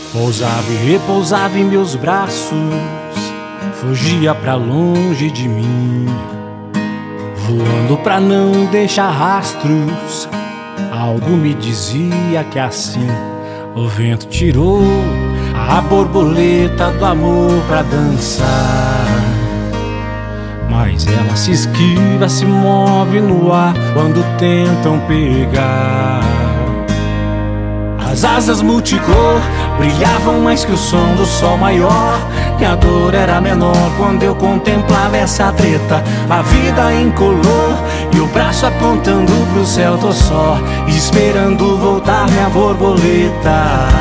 Pousava e repousava em meus braços, fugia pra longe de mim, voando pra não deixar rastros. Algo me dizia que assim o vento tirou a borboleta do amor pra dançar. Mas ela se esquiva, se move no ar quando tentam pegar. As asas multicor brilhavam mais que o som do sol maior. Minha dor era menor quando eu contemplava essa treta. A vida incolor e o braço apontando pro céu. Tô só esperando voltar minha borboleta.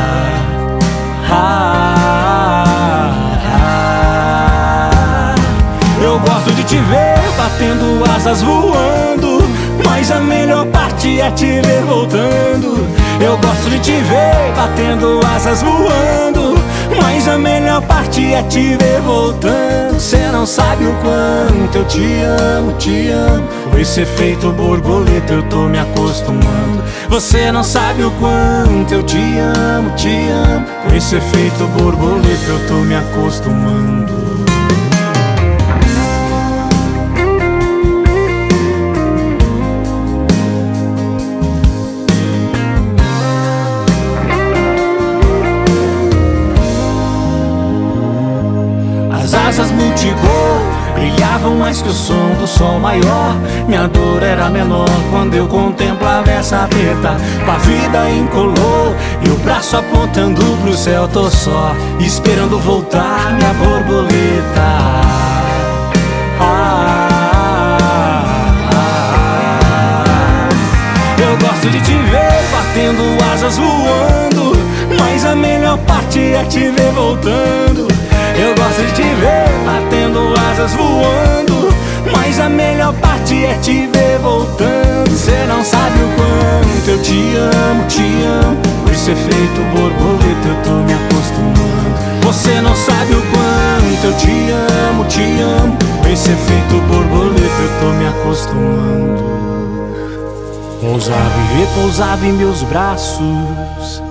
Eu gosto de te ver batendo asas voando, mas a melhor parte é te ver voltando. Eu gosto de te ver batendo asas voando, mas a melhor parte é te ver voltando. Cê não sabe o quanto eu te amo, te amo. Com esse efeito borboleta eu tô me acostumando. Você não sabe o quanto eu te amo, te amo. Com esse efeito borboleta eu tô me acostumando. As asas multicor brilhavam mais que o som do sol maior. Minha dor era menor quando eu contemplava essa treta. Com a vida incolor e o braço apontando pro céu. Tô só esperando voltar minha borboleta. Eu gosto de te ver batendo asas voando, mas a melhor parte é te ver voltando. Eu gosto de te ver batendo asas voando, mas a melhor parte é te ver voltando. Cê não sabe o quanto eu te amo, te amo. Com esse efeito borboleta eu tô me acostumando. Você não sabe o quanto eu te amo, te amo. Com esse efeito borboleta eu tô me acostumando. Pousava e repousava em meus braços,